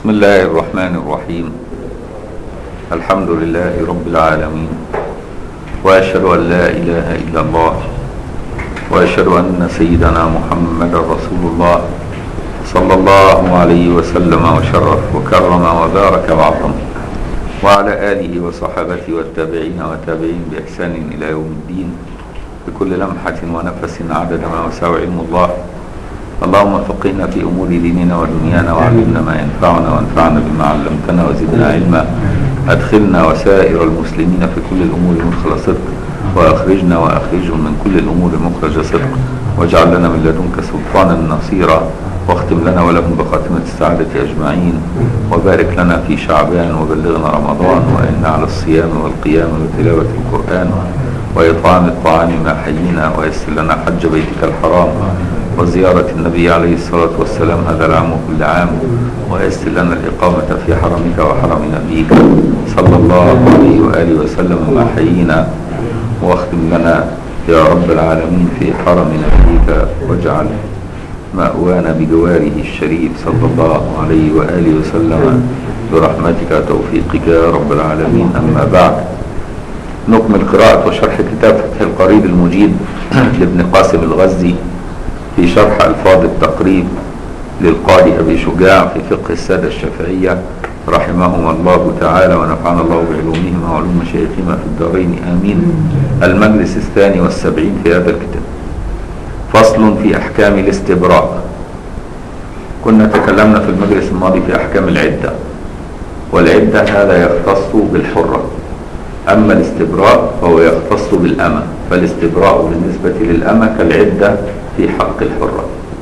بسم الله الرحمن الرحيم. الحمد لله رب العالمين، وأشهد أن لا إله إلا الله، وأشهد أن سيدنا محمد رسول الله صلى الله عليه وسلم وشرف وكرم وبارك وعظم، وعلى آله وصحابته والتابعين وتابعين بإحسان إلى يوم الدين، بكل لمحة ونفس عدد ما وسع علم الله. اللهم فقهنا في أمور ديننا ودنيانا، وعلمنا ما ينفعنا، وانفعنا بما علمتنا، وزدنا علما. أدخلنا وسائر المسلمين في كل الأمور مدخل صدق، وأخرجنا وأخرجهم من كل الأمور مخرج صدق، واجعل لنا من لدنك سلطانا نصيرا، واختم لنا ولهم بخاتمة السعادة أجمعين، وبارك لنا في شعبان، وبلغنا رمضان، وإنا على الصيام والقيام وتلاوة القرآن وإطعام الطعام ما حيينا، ويسر لنا حج بيتك الحرام وزيارة النبي عليه الصلاة والسلام هذا العام وكل عام، ويسر لنا الإقامة في حرمك وحرم نبيك صلى الله عليه وآله وسلم ما حيينا، واختم لنا يا رب العالمين في حرم نبيك، واجعل مأوانا بجواره الشريف صلى الله عليه وآله وسلم برحمتك توفيقك يا رب العالمين. أما بعد، نكمل قراءة وشرح كتاب فتح القريب المجيد لابن قاسم الغزي في شرح ألفاظ التقريب للقاضي أبي شجاع في فقه السادة الشافعية رحمهم الله تعالى، ونفعنا الله بعلومهم وعلوم مشايخهما في الدارين آمين. المجلس 72 في هذا الكتاب. فصل في أحكام الاستبراء. كنا تكلمنا في المجلس الماضي في أحكام العدة، والعدة هذا يختص بالحرة، أما الاستبراء فهو يختص بالأمة، فالاستبراء بالنسبة للأمة كالعدة في حق الحرة.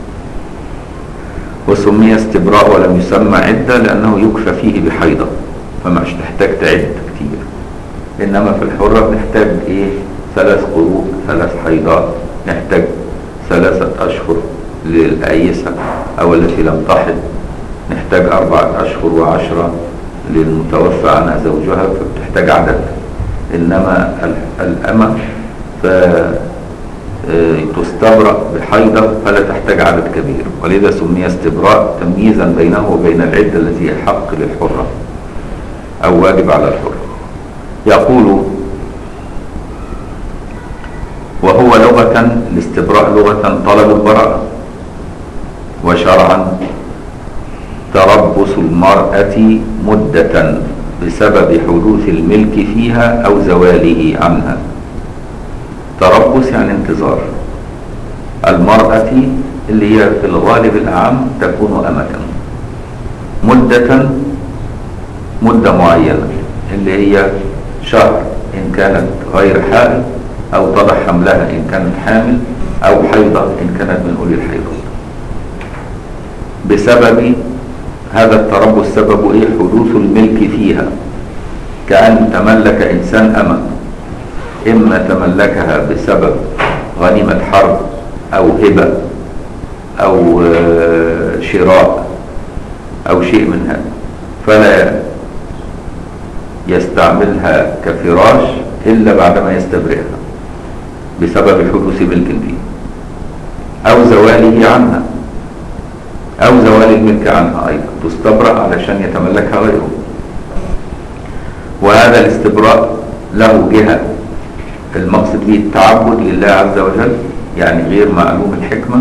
وسمي استبراء ولم يسمى عدة لأنه يكفى فيه بحيضة، فمش تحتاج تعد كتير. إنما في الحرة نحتاج 3 قروء، 3 حيضات، نحتاج 3 أشهر للآيسة أو التي لم تحض، نحتاج 4 أشهر و10 للمتوفى عنها زوجها، فبتحتاج عدد. إنما الأمة تستبرأ بحيضة فلا تحتاج عدد كبير، ولذا سمي استبراء تمييزا بينه وبين العدة التي هي حق للحرة أو واجب على الحرة. يقول: وهو لغة الاستبراء لغة طلب البراءة، وشرعا تربص المرأة مدة بسبب حدوث الملك فيها أو زواله عنها. تربص يعني انتظار. المرأة اللي هي في الغالب الأعم تكون أمة، مدة معينة اللي هي شهر إن كانت غير حائل، أو تضع حملها إن كانت حامل، أو حيضة إن كانت من أولي الحيضة. بسبب هذا التربص سبب حدوث الملك فيها، كأن تملك إنسان أمة، إما تملكها بسبب غنيمة حرب أو هبة أو شراء أو شيء من هذا، فلا يستعملها كفراش إلا بعدما يستبرئها بسبب حدوث ملك فيه، أو زواله عنها، أو زوال الملك عنها أيضا تستبرأ علشان يتملكها غيره. وهذا الاستبراء له جهة، المقصد به التعبد لله عز وجل، يعني غير معلوم الحكمة،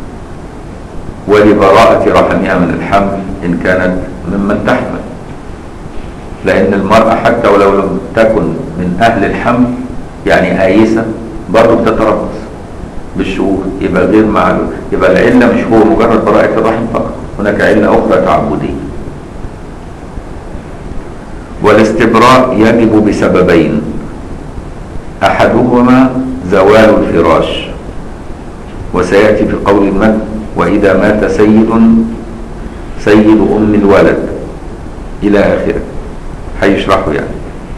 ولبراءة رحمها من الحمل إن كانت ممن تحمل، لأن المرأة حتى ولو لم تكن من أهل الحمل يعني آيسة برضه بتتربص بالشهور، يبقى غير معلوم، يبقى العلة مش هو مجرد براءة الرحم فقط، هناك علة أخرى تعبدية. والاستبراء يجب بسببين: أحدهما زوال الفراش، وسيأتي في قول المتن: وإذا مات سيد أم الولد إلى آخره، هيشرحه يعني.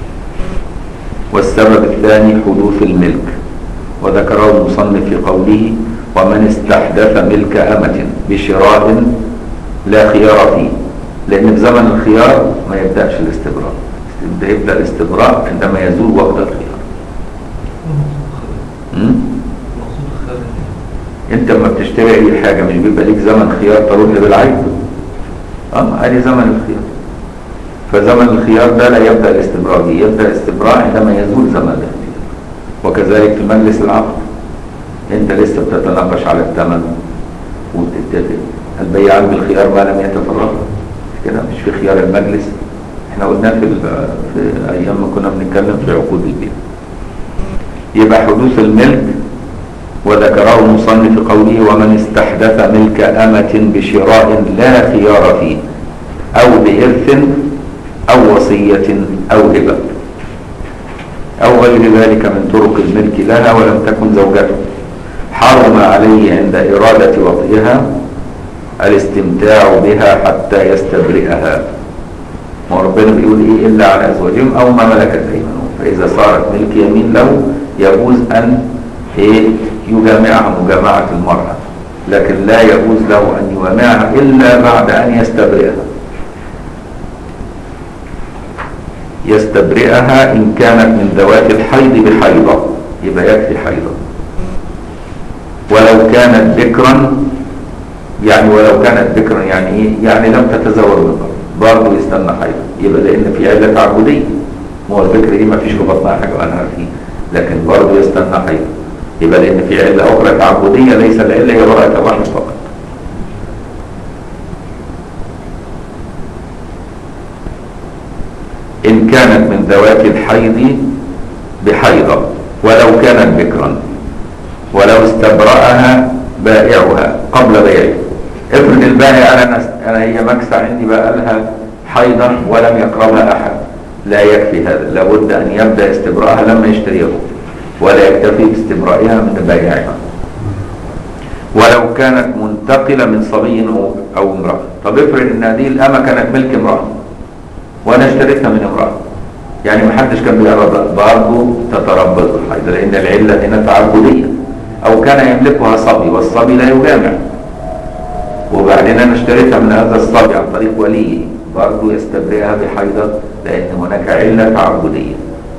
والسبب الثاني حدوث الملك، وذكره المصنف في قوله: ومن استحدث ملك أمة بشراء لا خيار فيه، لأن في زمن الخيار ما يبدأش الاستبراء، يبدأ الاستبراء عندما يزول وقت الخيار. انت لما بتشتري اي حاجة مش بيبقى ليك زمن خيار ترد بالعين؟ ادي زمن الخيار. فزمن الخيار ده لا يبدا الاستبراء به، يبدا الاستبراء عندما يزول زمن الاختيار. وكذلك في مجلس العقد، انت لسه بتتناقش على الثمن وبتتفق، البيعان بالخيار ما لم يتفرقا، كده مش في خيار المجلس. احنا قلنا في ايام ما كنا بنتكلم في عقود البيع. يبقى حدوث الملك، وذكره المصنف في قوله ومن استحدث ملك أمة بشراء لا خيار فيه أو بإرث أو وصية أو هبة أو غير ذلك من طرق الملك لها ولم تكن زوجته، حرم عليه عند إرادة وطئها الاستمتاع بها حتى يستبرئها. وربنا بيقول إيه إلا على أزواجهم أو ما ملكت أيمانهم، فإذا صارت ملك يمين له يجوز أن يجامعها مجامعة المرأة، لكن لا يجوز له أن يجامعها إلا بعد أن يستبرئها إن كانت من ذوات الحيض بحيضة، يبقى يكفي حيضة. ولو كانت بكرا يعني إيه؟ يعني لم تتزوج من قبل برضه يستنى حيضة، يبقى لأن في علة تعبدية. هو البكر دي ما فيش في بطنها حاجة وأنها فيه، لكن برضه يستنى حيضة، يبقى لأن في علة أخرى تعبدية ليس العلة هي براءة الرحم فقط. إن كانت من ذوات الحيض بحيضة ولو كانت بكرا ولو استبرأها بائعها قبل بيعه. افرض البائع أنا هي مكسى عندي بقى لها حيضا ولم يقربها أحد، لا يكفي هذا، لابد أن يبدأ استبرأها لما يشتريها ولا يكتفي باستبرائها من بيعها. ولو كانت منتقلة من صبي أو امرأة. طب افرض ان هذه الأمة كانت ملك امرأة وانا اشتريتها من امرأة، يعني ما حدش كان بيعرض، برضه تتربص الحيض لان العلة هنا تعبدية. او كان يملكها صبي والصبي لا يجامع، وبعدين انا اشتريتها من هذا الصبي عن طريق وليه، برضه يستبرئها بحيضة لان هناك علة تعبدية.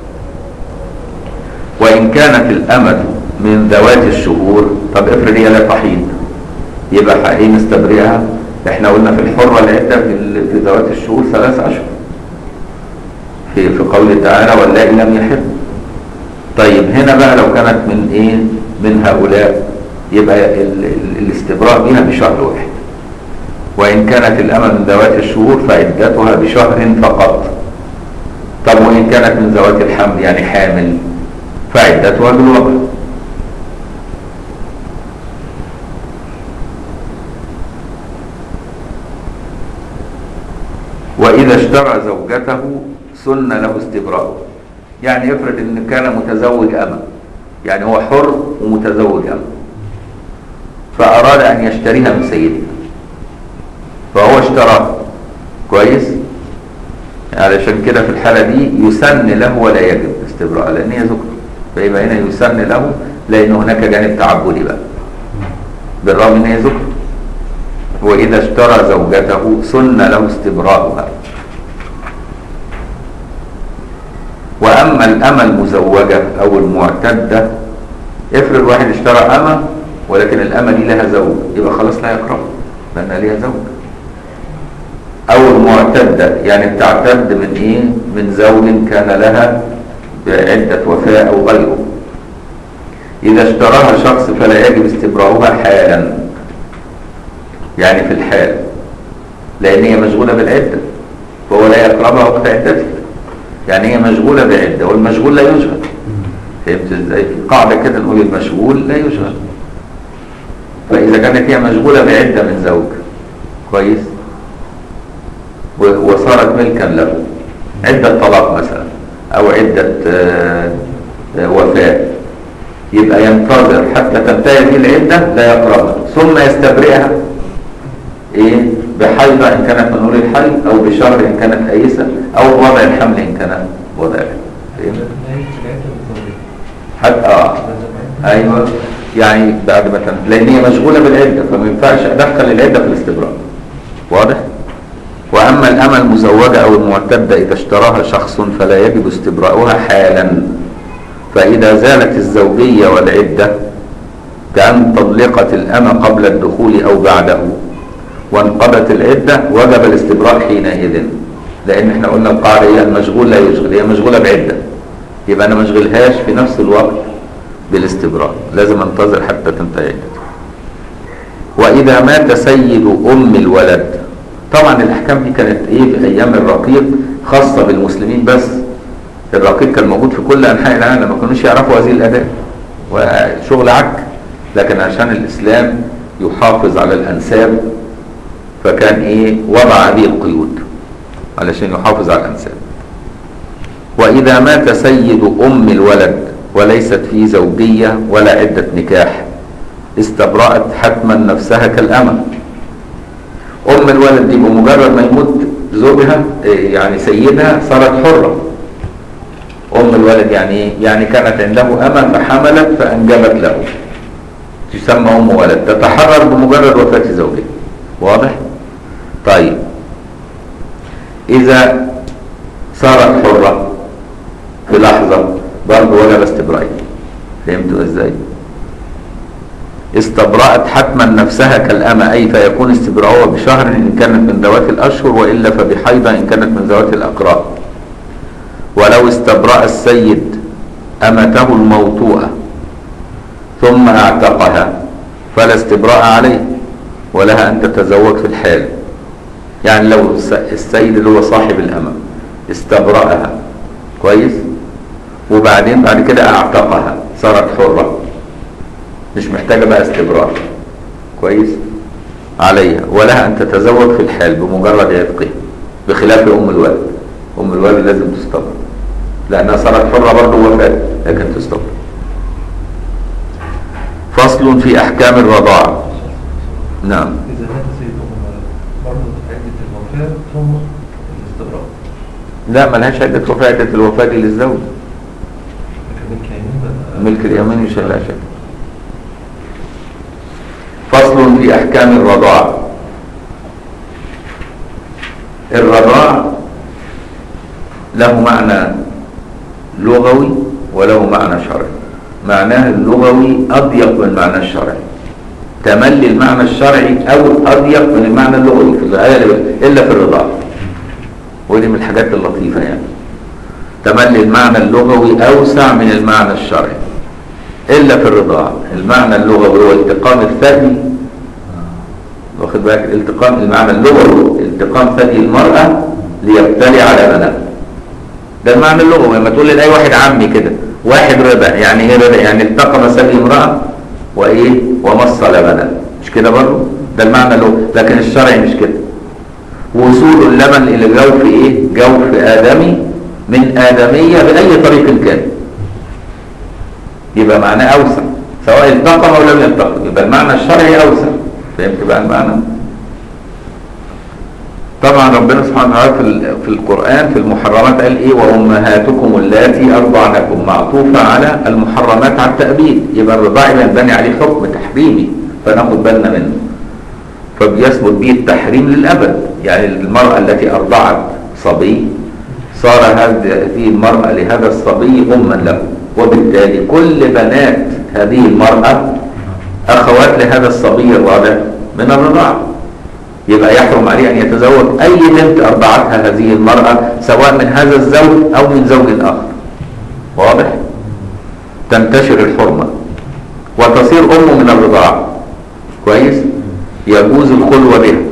وإن كانت الأمة من ذوات الشهور، طب افرض هي لا تحيض، يبقى ايه نستبرئها؟ احنا قلنا في الحرة العدة في ذوات الشهور 3 أشهر في قوله تعالى واللائي لم يحض. طيب هنا بقى لو كانت من ايه؟ من هؤلاء، يبقى الاستبراء بها بشهر واحد. وإن كانت الأمة من ذوات الشهور فعدتها بشهر فقط. طب وإن كانت من ذوات الحمل يعني حامل فعدتها بالوضع. وإذا اشترى زوجته سن له استبراءه. يعني افرض ان كان متزوج أمة، يعني هو حر ومتزوج أمة، فأراد أن يشتريها من سيده، فهو اشتراها كويس، علشان كده في الحالة دي يسن له ولا يجب استبراء لأن هي زوجته، فيبقى هنا يسن له لأن هناك جانب تعبدي بقى بالرغم ان هي زوجته. وإذا اشترى زوجته سن له استبراؤها. وأما الأمة المزوجة أو المعتدة، افرض واحد اشترى أمة ولكن الأمة دي لها زوج، يبقى خلاص لا يكره لأنها لها زوج. أو المعتدة يعني بتعتد من إيه؟ من زوج كان لها بعدة وفاة أو غيره. إذا اشتراها شخص فلا يجب استبراؤها حالا، يعني في الحال، لأن هي مشغولة بالعدة فهو لا يقربها وقت عدتها، يعني هي مشغولة بعدة والمشغول لا يشغل. فهمت ازاي؟ في قاعدة كده نقول المشغول لا يشغل. فإذا كانت هي مشغولة بعدة من زوج كويس وصارت ملكا له، عدة طلاق مثلا أو عدة وفاة، يبقى ينتظر حتى تنتهي هذه العدة لا يقربها ثم يستبرئها ايه؟ بحيضة ان كانت من نور الحيض او بشهر ان كانت ايسة او بوضع الحمل ان كان وضع الحمل. حتى ايوه يعني بعد ما لان هي مشغولة بالعدة فما ينفعش ادخل العدة في الاستبراء. واضح؟ واما الامة المزوجة او المعتدة اذا اشتراها شخص فلا يجب استبراؤها حالا، فاذا زالت الزوجية والعدة كأن طلقت الأمة قبل الدخول أو بعده وانقضت العدة وجب الاستبراء حينئذ، لأن احنا قلنا القاعدة هي المشغول لا يشغل، هي مشغولة بعدة، يبقى أنا ما اشغلهاش في نفس الوقت بالاستبراء، لازم انتظر حتى تنتهي عدته. وإذا مات سيد أم الولد، طبعا الأحكام دي كانت إيه في أيام الرقيق خاصة بالمسلمين بس، الرقيق كان موجود في كل أنحاء العالم، ما كانوش يعرفوا هذه الأداة وشغل عك، لكن عشان الإسلام يحافظ على الأنساب فكان إيه وضع هذه القيود علشان يحافظ على الأنساب. وإذا مات سيد أم الولد وليست فيه زوجية ولا عدة نكاح استبرأت حتما نفسها كالأمة. أم الولد دي بمجرد ما يموت زوجها يعني سيدها صارت حرة. أم الولد يعني إيه؟ يعني كانت عنده أمة فحملت فأنجبت له، تسمى أم ولد، تتحرر بمجرد وفاة زوجها. واضح؟ طيب إذا صارت حرة في لحظة برضه وجب استبراء. فهمتوا ازاي؟ استبرأت حتما نفسها كالأمة، أي فيكون استبراؤها بشهر إن كانت من ذوات الأشهر، وإلا فبحيضة إن كانت من ذوات الأقراء. ولو استبرأ السيد أمته الموطوءة ثم اعتقها فلا استبراء عليه ولها أن تتزوج في الحال. يعني لو السيد اللي هو صاحب الأمة استبرأها كويس وبعدين بعد كده اعتقها صارت حرة، مش محتاجة بقى استبراء كويس عليها، ولها أن تتزوج في الحال بمجرد عتقها، بخلاف أم الولد. أم الولد لازم تستبرأ لأنها صارت حرة برضه وفاة، لكن تستبرأ. فصل في أحكام الرضاعة. نعم. إذا مات سيد أم الولد برضه عدة الوفاة ثم الاستبراء. لا ملهاش عدة وفاة، عدة الوفاة دي للزوج. ملك اليمين مش لا شك. فصل في أحكام الرضاعة. الرضاع له معنى لغوي وله معنى شرعي. معناه اللغوي أضيق من المعنى الشرعي، تملي المعنى الشرعي أو أضيق من المعنى اللغوي في الغالب إلا في الرضاعة، ودي من الحاجات اللطيفة يعني. تملي المعنى اللغوي أوسع من المعنى الشرعي إلا في الرضاعة. المعنى اللغوي هو التقام الثدي، واخد بالك؟ التقام المعنى اللغوي التقام ثدي المرأة ليبتلي على بنات، ده المعنى اللغوي. لما تقول لأي واحد عمي كده واحد رضع، يعني ايه رضع؟ يعني التقم ثدي امرأة وايه ومص لبنات، مش كده برضه؟ ده المعنى اللغوي. لكن الشرعي مش كده. وصول اللبن إلى جوف ايه؟ جوف آدمي من آدمية بأي طريق كان، يبقى معناه أوسع، سواء التقم أو لم يلتقم، يبقى المعنى الشرعي أوسع. فهمت بقى المعنى؟ طبعا ربنا سبحانه وتعالى في القرآن في المحرمات قال إيه؟ وأمهاتكم اللاتي أرضعنكم، معطوفة على المحرمات على التأبيد، يبقى الرضاع ينبني عليه حكم تحريمي فناخد بالنا منه، فبيثبت به التحريم للأبد. يعني المرأة التي أرضعت صبي صار هذه المرأة لهذا الصبي أما له، وبالتالي كل بنات هذه المرأة أخوات لهذا الصبي الرضع من الرضاعة، يبقى يحرم عليه أن يتزوج أي بنت أرضعتها هذه المرأة سواء من هذا الزوج أو من زوج آخر. واضح؟ تنتشر الحرمة وتصير أمه من الرضاعة كويس؟ يجوز الخلوة بها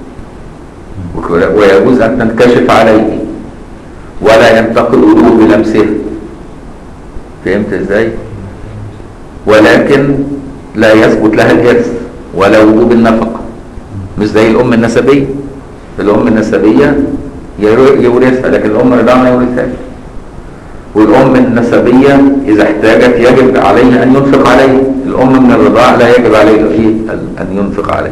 ويجوز أن تنكشف عليه ولا ينتقل وجوه بلمسه. فهمت ازاي؟ ولكن لا يثبت لها الإرث ولا وجوب النفقة، مش زي الأم النسبية. الأم النسبية يورثها، لكن الأم الرضاعة ما يورثهاش. والأم النسبية إذا احتاجت يجب عليه أن ينفق عليه، الأم من الرضاعة لا يجب عليه أن ينفق عليه.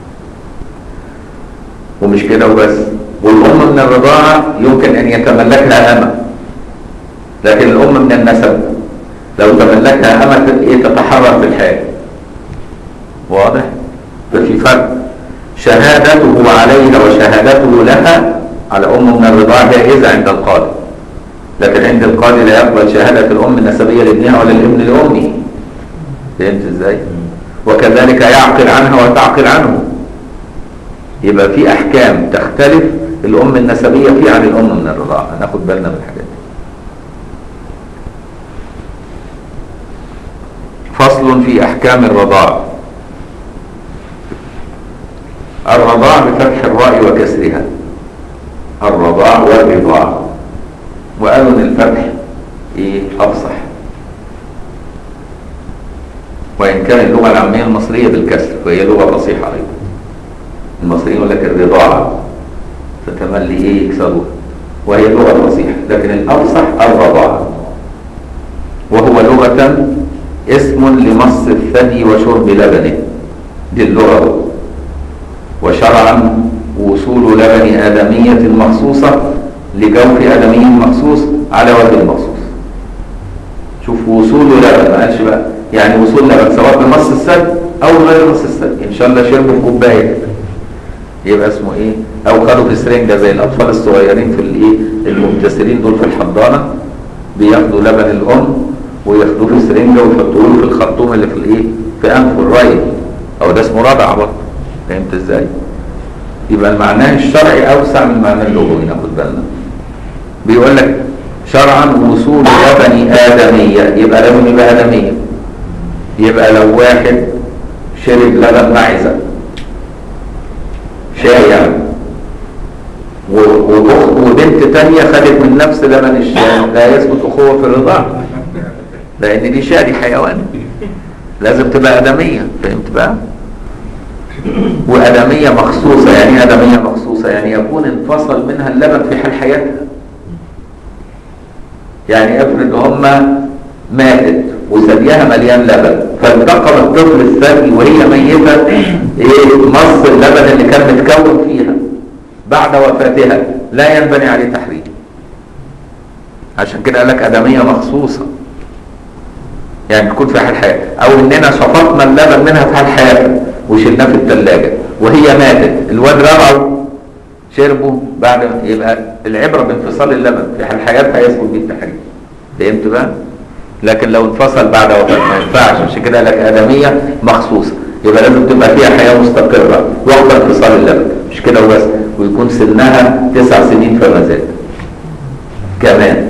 ومش كده وبس، والأم من الرضاعة يمكن أن يتملكها أمة، لكن الأم من النسب لو تملكها أمة تتحرر في الحال. واضح؟ ففي فرق. شهادته عليها وشهادته لها على أم من الرضاعة جائزة عند القاضي، لكن عند القاضي لا يقبل شهادة الأم النسبية لابنها ولا الابن لأمه. فهمت ازاي؟ وكذلك يعقل عنها وتعقل عنه. يبقى في احكام تختلف الام النسبيه فيه عن الام من الرضاعه، هناخد بالنا من الحاجات دي. فصل في احكام الرضاعه. الرضاع بفتح الراء وكسرها، الرضاع والرضاع، وقالوا ان الفتح ايه افصح، وان كان اللغه العاميه المصريه بالكسر وهي لغه فصيحه ايضا. المصريين يقول لك الرضاعه فتملي ايه يكسروها، وهي لغه فصيحه، لكن الافصح الرضاعه، وهو لغه اسم لمص الثدي وشرب لبنه، دي اللغه. وشرعا وصول لبن آدمية مخصوصة لجوف آدمي مخصوص على وجه مخصوص. شوف وصول لبن، ما قالش بقى يعني وصول لبن سواء بمص الثدي أو غير مص الثدي، إن شاء الله شربوا في كوباية يبقى اسمه إيه؟ أو خدوا في سرنجة زي الأطفال الصغيرين في الإيه المبتسرين دول في الحضانة، بياخدوا لبن الأم وياخدوه في سرنجة ويحطوه في الخرطوم اللي في الإيه؟ في أنف الري، أو ده اسمه رضع برضه. فهمت ازاي؟ يبقى المعنى الشرعي اوسع من المعنى اللغوي، ناخد بالنا. بيقول لك شرعا وصول لبن آدمية، يبقى لازم يبقى آدمية. يبقى لو واحد شرب لبن معزة شاي يعني، وبنت تانية خدت من نفس لبن الشاي، لا يثبت أخوة في الرضاعة، لأن دي شاي، دي حيوان، لازم تبقى آدمية. فهمت بقى؟ وآدمية مخصوصة، يعني آدمية مخصوصة يعني يكون انفصل منها اللبن في حال حياتها. يعني افرض هما ماتت وثديها مليان لبن، فالتقم الطفل الثدي وهي ميتة ايه مص اللبن اللي كان متكون فيها بعد وفاتها، لا ينبني عليه تحريم. عشان كده قال لك آدمية مخصوصة، يعني تكون في حال حياتها، او اننا شفطنا اللبن منها في حال حياتها وشلناه في الثلاجة وهي ماتت، الواد رضعوا شربوا بعد، يبقى العبرة بانفصال اللبن في حال حياتها يثبت به التحريم. فهمت بقى؟ لكن لو انفصل بعد وفاة ما ينفعش. عشان كده لك آدمية مخصوصة، يبقى لازم تبقى فيها حياة مستقرة وقت انفصال اللبن، مش كده وبس، ويكون سنها 9 سنين فما زاد كمان.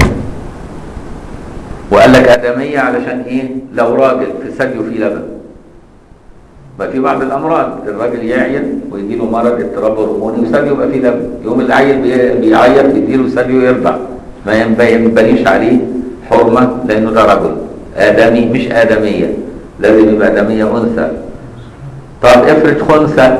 وقال لك آدمية علشان ايه؟ لو راجل في ثديه فيه لبن، بقى في بعض الامراض الراجل يعين ويجي له مرض اضطراب هرموني وثديه يبقى فيه لبن، يوم العيل بيعيط يديله ثديه يرضع، ما ينبنيش عليه حرمه لانه ده رجل ادمي مش ادميه، لازم يبقى ادميه انثى. طب افرض خنثى،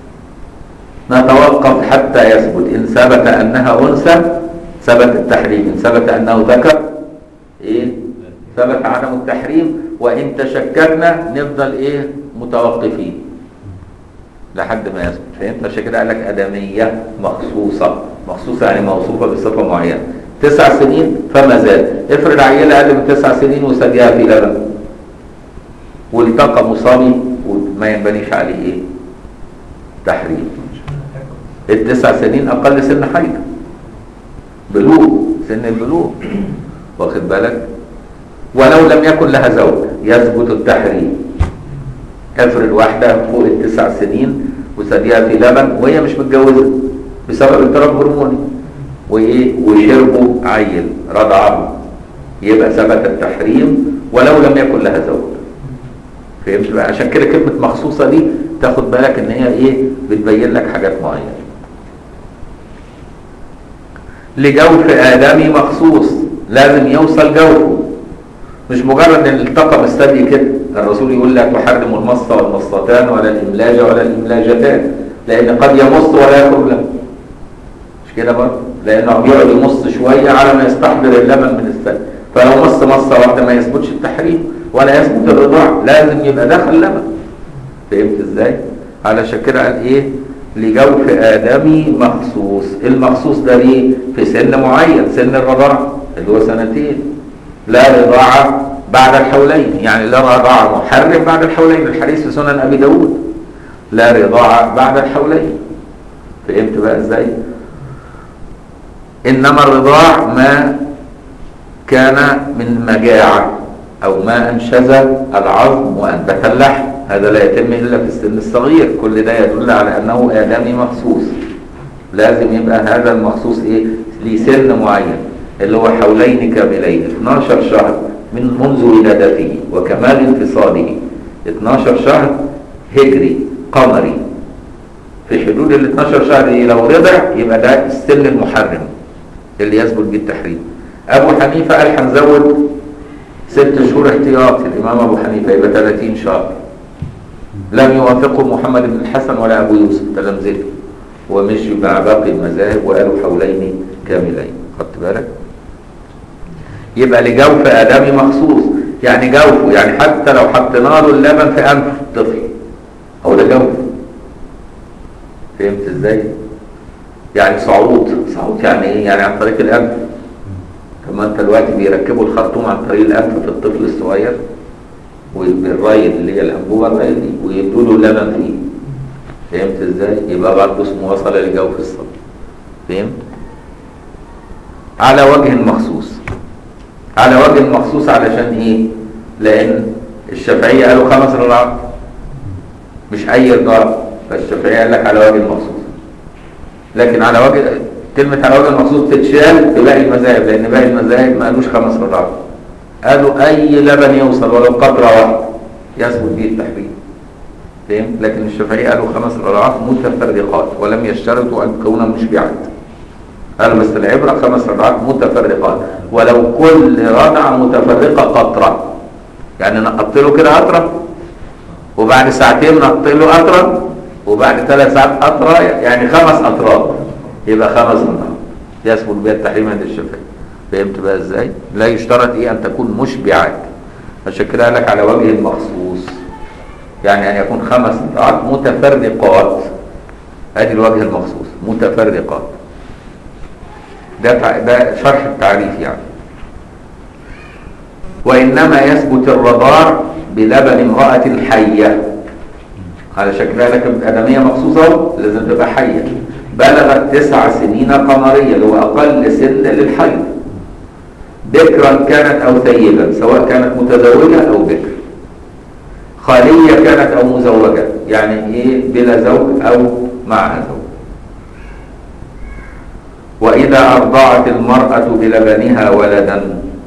نتوقف حتى يثبت، ان ثبت انها انثى ثبت التحريم، ان ثبت انه ذكر ايه ثبت عدم التحريم، وان تشككنا نفضل ايه متوقفين لحد ما يثبت. فهمت؟ عشان كده قال لك آدمية مخصوصة، مخصوصة يعني موصوفة بصفة معينة. 9 سنين فما زاد، افرض عيلة أقل من 9 سنين وثديها في لبن والتقى مصابي وما ينبنيش عليه ايه تحريم. ال9 سنين أقل سن حيض، بلوغ، سن البلوغ، واخد بالك؟ ولو لم يكن لها زوج يثبت التحريم. افرض واحدة فوق ال9 سنين وثديها في لبن وهي مش متجوزة بسبب اضطراب هرموني وشربوا عيل رضعه، يبقى ثبت التحريم ولو لم يكن لها زوج. فهمت بقى؟ عشان كده كلمة مخصوصة دي تاخد بالك ان هي ايه بتبين لك حاجات معينة. لجوف آدمي مخصوص، لازم يوصل جوفه، مش مجرد ان التقى بالثدي كده. الرسول يقول لا تحرم المصة والمصتان ولا الإملاجة ولا الإملاجتان، لأن قد يمص ولا يخرج له، مش كده برضه؟ لأنه بيقعد يمص شوية على ما يستحضر اللبن من الثدي، فلو مص مصة واحدة ما يثبتش التحريم ولا يثبت الرضاع، لازم يبقى دخل لبن. فهمت ازاي؟ علشان كده قال ايه؟ لجوف آدمي مخصوص. المخصوص ده ليه؟ في سن معين، سن الرضاعة اللي هو 2 سنين. لا رضاعة بعد الحولين، يعني لا رضاعة محرم بعد الحولين، الحديث في سنن أبي داود لا رضاعة بعد الحولين. فهمت بقى ازاي؟ إنما الرضاع ما كان من مجاعة أو ما أنشز العظم وأنبت اللحم، هذا لا يتم إلا في السن الصغير. كل ده يدل على أنه آدمي مخصوص. لازم يبقى هذا المخصوص إيه؟ لسن معين اللي هو حولين كاملين 12 شهر من منذ ولادته وكمال انفصاله. 12 شهر هجري قمري. في حدود ال 12 شهر دي لو رضع يبقى ده السن المحرم اللي يثبت به التحريم. أبو حنيفة قال هنزود 6 شهور احتياطي. الإمام أبو حنيفة يبقى 30 شهر. لم يوافقه محمد بن الحسن ولا أبو يوسف تلامذته، ومشوا مع باقي المذاهب وقالوا حولين كاملين. خدت بالك؟ يبقى لجوف آدمي مخصوص، يعني جوفه، يعني حتى لو حطينا له اللبن في أنف الطفل هو ده جوف. فهمت ازاي؟ يعني صعود يعني ايه؟ يعني عن طريق الأنف. كما انت دلوقتي بيركبوا الخرطوم عن طريق الأنف في الطفل الصغير وبالرايد اللي هي الأنبوبة الرايد دي ويدوا له اللبن فيه. فهمت ازاي؟ يبقى برضه اسمه وصل لجوف الصبي. فهمت؟ على وجه مخصوص. على وجه مخصوص علشان ايه؟ لأن الشافعية قالوا 5 رضعات مش أي رضاعة، فالشافعية قال لك على وجه مخصوص. لكن على وجه كلمة على وجه مخصوص تتشال في باقي المذاهب، لأن باقي المذاهب ما قالوش 5 رضعات. قالوا أي لبن يوصل ولو قطرة واحدة يثبت به التحريم. فهمت؟ لكن الشافعية قالوا 5 رضعات متفرقات ولم يشترطوا أن تكون مشبعات. قالوا بس العبرة 5 رضعات متفرقات، ولو كل رضعة متفرقة قطرة. يعني نقط له كده قطرة وبعد ساعتين نقط له قطرة وبعد 3 ساعات قطرة، يعني 5 أطراف يبقى 5 رضعات يثبت بها التحريم عند الشافعية. فهمت بقى ازاي؟ لا يشترط ايه؟ ان تكون مشبعات. عشان كده قال لك على وجه مخصوص، يعني ان يكون 5 رضعات متفرقات. ادي الوجه المخصوص متفرقات. ده شرح التعريف يعني. وانما يثبت الرضاع بلبن امرأة حية. على شكلها لك آدمية مخصوصة لازم تبقى حية بلغت 9 سنين قمرية اللي هو أقل سن للحيض، بكرا كانت أو ثيبا، سواء كانت متزوجة أو بكر، خالية كانت أو مزوجة، يعني إيه؟ بلا زوج أو معها زوج. وإذا أرضعت المرأة بلبنها ولدا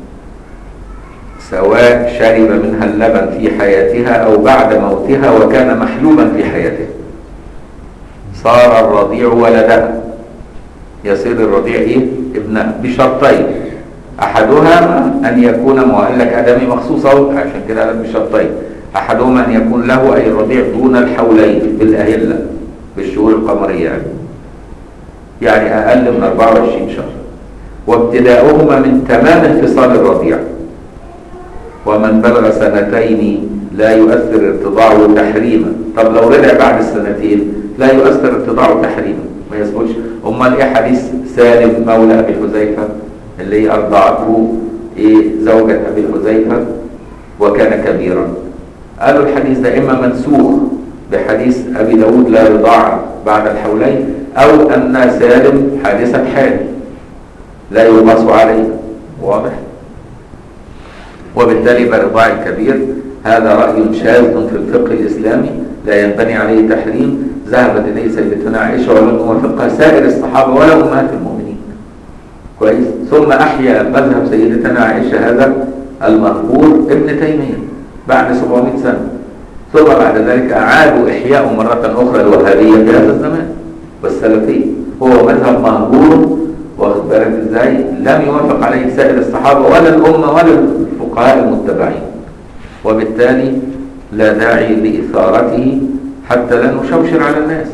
سواء شرب منها اللبن في حياتها أو بعد موتها وكان محلوبا في حياتها صار الرضيع ولدها. يصير الرضيع إيه؟ ابنها بشرطين. أحدهما أن يكون مؤلك آدمي مخصوصا، عشان كده قال بشرطين. أحدهما أن يكون له أي الرضيع دون الحولين بالأهلة بالشهور القمرية، يعني أقل من 24 شهر، وابتداؤهما من تمام انفصال الرضيع. ومن بلغ 2 لا يؤثر ارتضاعه تحريما. طب لو رجع بعد 2 لا يؤثر ارتضاعه تحريما، ما يثبتش. امال ايه حديث سالم مولى ابي حذيفه اللي هي ارضعته ايه زوجة ابي حذيفه وكان كبيرا؟ قالوا الحديث ده اما منسوخ بحديث ابي داود لا رضاع بعد الحولين، او ان سالم حادثة حال لا يقاس عليه. واضح؟ وبالتالي برضاع الكبير هذا رأي شاذ في الفقه الإسلامي لا ينبني عليه تحريم، ذهبت إليه سيدتنا عائشة ولم يوافقها سائر الصحابة ولا أمهات المؤمنين. كويس؟ ثم أحيا مذهب سيدتنا عائشة هذا المذكور ابن تيمية بعد 700 سنة، ثم بعد ذلك أعادوا إحياء مرة أخرى الوهابية في هذا الزمان والسلفية. هو مذهب مهجور، واخد بالك ازاي؟ لم يوافق عليه سائر الصحابة ولا الأمة ولا الفقهاء المتبعين، وبالتالي لا داعي لإثارته حتى لا نشوشر على الناس.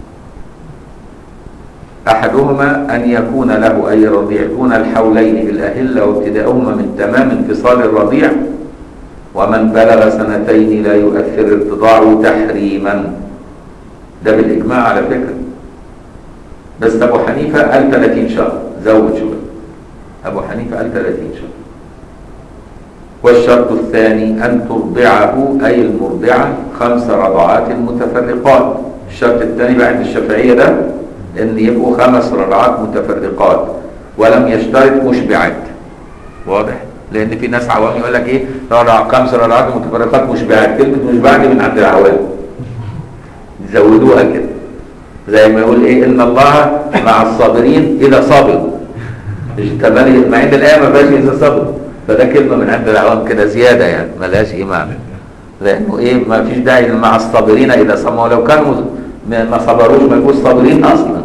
أحدهما أن يكون له أي رضيع دون الحولين بالأهلة وابتداؤهما من تمام انفصال الرضيع. ومن بلغ 2 لا يؤثر ارتضاعه تحريما. ده بالإجماع على فكرة، بس أبو حنيفة قال 30 شهر، زود شوية. أبو حنيفة قال 30 شهر. والشرط الثاني أن ترضعه أي المرضعة 5 رضعات متفرقات. الشرط الثاني بعد الشافعية ده أن يبقوا 5 رضعات متفرقات ولم يشترط مشبعات. واضح؟ لان في ناس عوام يقول لك ايه رضع 5 رضعات متفرقات مشبعات. كلمه مشبعه دي من عند العوام يزودوها كده، زي ما يقول ايه ان الله مع الصابرين اذا صبروا، مع ان الايه ما فيهاش اذا صبروا، فده كلمه من عند العوام كده زياده يعني ملهاش ايه معنى، لانه ايه ما فيش داعي مع الصابرين اذا صبروا، لو كانوا ما صبروش ما يبقوش صابرين اصلا.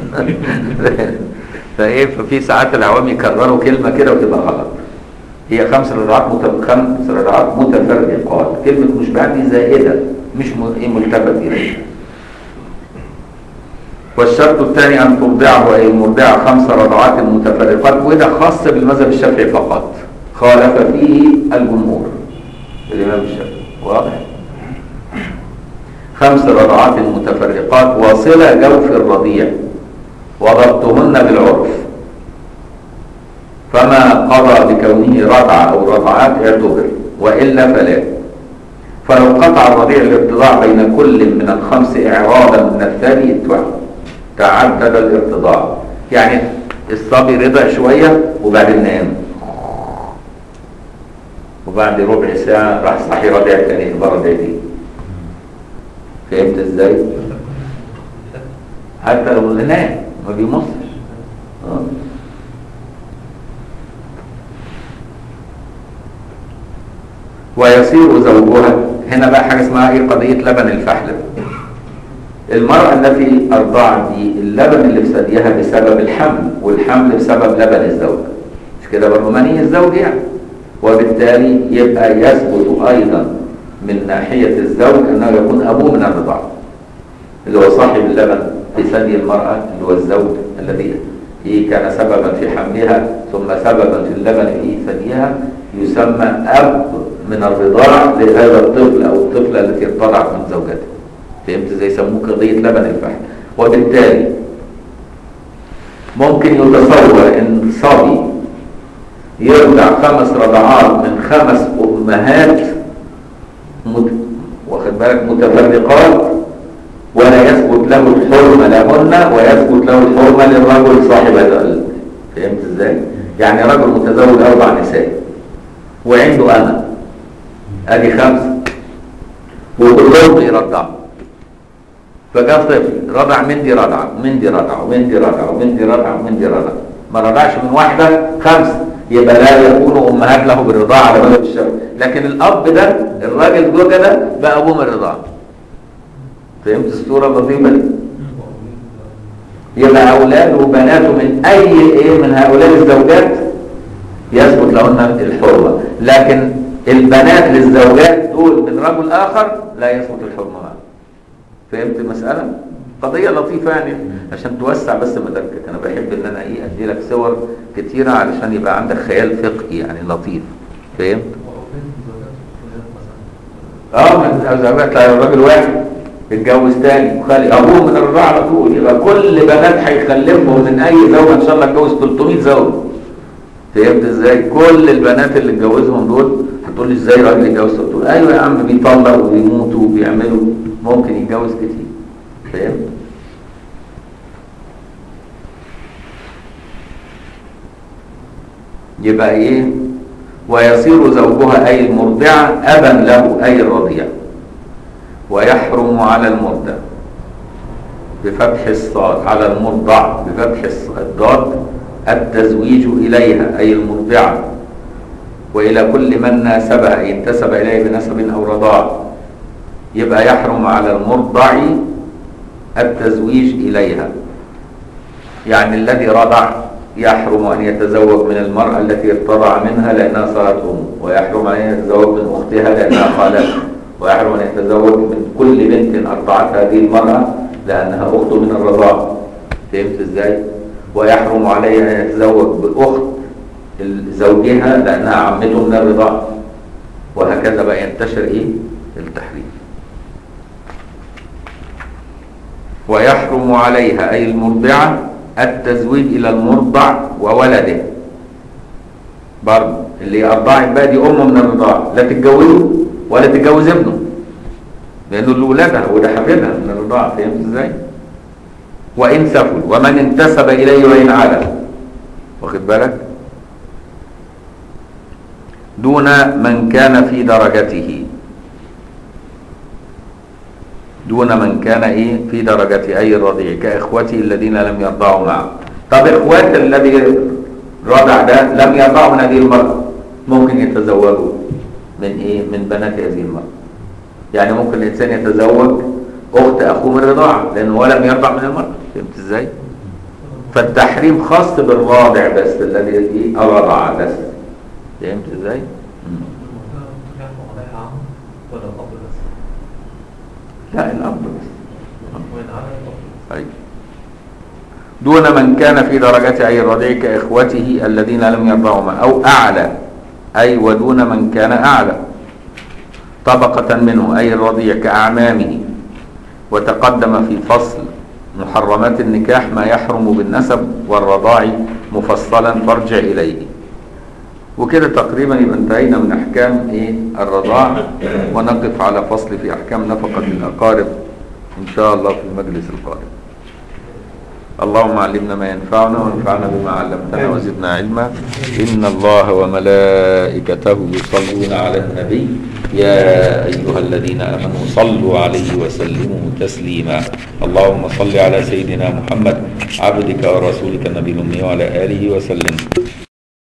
فايه ففي ساعات العوام يكرروا كلمه كده وتبقى غلط. هي 5 رضعات متفرقات. كلمه مشبعات دي زائده مش ملتفت اليها. والشرط الثاني ان ترضعه اي المرضعه 5 رضعات متفرقات، وده خاص بالمذهب الشافعي فقط، خالف فيه الجمهور الامام الشافعي. واضح؟ 5 رضعات متفرقات واصله جوف الرضيع وضبطهن بالعرف، فما قضى بكونه رضع او رضعات اعتبر، والا فلا. فلو قطع الرضيع الارتضاع بين كل من ال5 اعراضا من الثاني تعدد الارتضاع. يعني الصبي رضع شويه وبعدين نام، وبعد ربع ساعه راح صحي رضع تاني يبقى رضعتين. فهمت ازاي؟ حتى لو نام ما بيمصش. ويصير زوجها هنا بقى حاجه اسمها ايه قضيه لبن الفحل. المرأة التي أرضعت دي اللبن اللي في ثديها بسبب الحمل، والحمل بسبب لبن الزوج، مش كده برضه مني الزوج يعني، وبالتالي يبقى يثبت أيضا من ناحية الزوج أنه يكون أبوه من الرضاعة، اللي هو صاحب اللبن في ثدي المرأة اللي هو الزوج الذي كان سببا في حملها ثم سببا في اللبن في ثديها، يسمى أب من الرضاع لهذا الطفل أو الطفلة التي ارتضعت من زوجته. فهمت ازاي؟ يسموه قضيه لبن الفحل. وبالتالي ممكن يتصور ان صبي يرضع 5 رضعات من 5 امهات واخد بالك متفرقات، ولا يثبت له الحرمه لهن ويثبت له الحرمه للرجل صاحب الولد. فهمت ازاي؟ يعني رجل متزوج 4 نساء وعنده امه، ادي 5 وكلهم بيرضعوا، فجاء طفل رضع من دي رضعه ومن دي رضعه ومن دي رضعه ومن دي رضعه ومن دي رضعه، ما رضعش من واحده 5، يبقى لا يكون امهات له بالرضاعه على مذهب الشافعي. لكن الاب ده الراجل زوجه ده بقى ابوه من الرضاعه. فهمت الصوره اللطيفه دي؟ يبقى اولاده وبناته من اي من هؤلاء الزوجات يثبت لهن الحرمه، لكن البنات للزوجات دول من رجل اخر لا يثبت الحرمه معه. فهمت المسألة؟ قضية لطيفة يعني عشان توسع بس مداركك. أنا بحب إن أنا أدي لك صور كتيرة علشان يبقى عندك خيال فقهي يعني لطيف. فهمت؟ من زوجات الراجل واحد اتجوز تاني وخلي أبوه من الرضاعة على طول، يبقى كل بنات هيخلفهم من أي زوجة إن شاء الله اتجوز 300 زوج. فهمت إزاي؟ كل البنات اللي اتجوزهم دول هتقول لي إزاي راجل يتجوز؟ تقول أيوه يا عم بيطلق وبيموتوا وبيعملوا، ممكن يتجوز كتير. فهمت؟ يبقى ايه؟ ويصير زوجها اي المرضعه ابا له اي الرضيع، ويحرم على المرضع بفتح الصاد، على المرضع بفتح الضاد التزويج اليها اي المرضعه، والى كل من ناسبها اي انتسب اليه بنسب او رضاع. يبقى يحرم على المرضع التزويج إليها، يعني الذي رضع يحرم أن يتزوج من المرأة التي ارتضع منها لأنها صارت أم، ويحرم أن يتزوج من أختها لأنها خالته، ويحرم أن يتزوج من كل بنت أرضعت هذه المرأة لأنها أخت من الرضاعة. فهمت إزاي؟ ويحرم عليه أن يتزوج بأخت زوجها لأنها عمته من الرضاعة، وهكذا بقى ينتشر التحريم. ويحرم عليها أي المرضعة التزويج إلى المرضع وولده. برضه اللي أرضعت بقى دي أمه من الرضاعة، لا تتجوزه ولا تتجوز ابنه، لأنه اللي ولادها وده حفيدها من الرضاعة. فهمت إزاي؟ وإن سفل ومن انتسب إليه وإن علا. واخد بالك؟ دون من كان في درجته، دون من كان ايه في درجته اي الرضيع كاخوته الذين لم يرضعوا معه. طب اخوات الذي رضع ده لم يرضعوا من هذه المرأة، ممكن يتزوجوا من ايه؟ من بنات هذه المرأة. يعني ممكن الانسان يتزوج اخت اخوه من الرضاعة لانه هو لم يرضع من المرأة. فهمت ازاي؟ فالتحريم خاص بالراضع بس الذي ايه رضع بس. فهمت ازاي؟ لا الأب بس. طيب. دون من كان في درجة أي الرضيع كإخوته الذين لم يرضعوا معه أو أعلى، أي ودون من كان أعلى طبقة منه أي الرضيع كأعمامه. وتقدم في فصل محرمات النكاح ما يحرم بالنسب والرضاع مفصلا فارجع إليه. وكده تقريبا يبقى انتهينا من احكام ايه الرضاع، ونقف على فصل في احكام نفقة الاقارب ان شاء الله في المجلس القادم. اللهم علمنا ما ينفعنا وانفعنا بما علمتنا وزدنا علما. ان الله وملائكته يصلون على النبي يا ايها الذين امنوا صلوا عليه وسلموا تسليما. اللهم صل على سيدنا محمد عبدك ورسولك النبي الامي وعلى اله وسلم.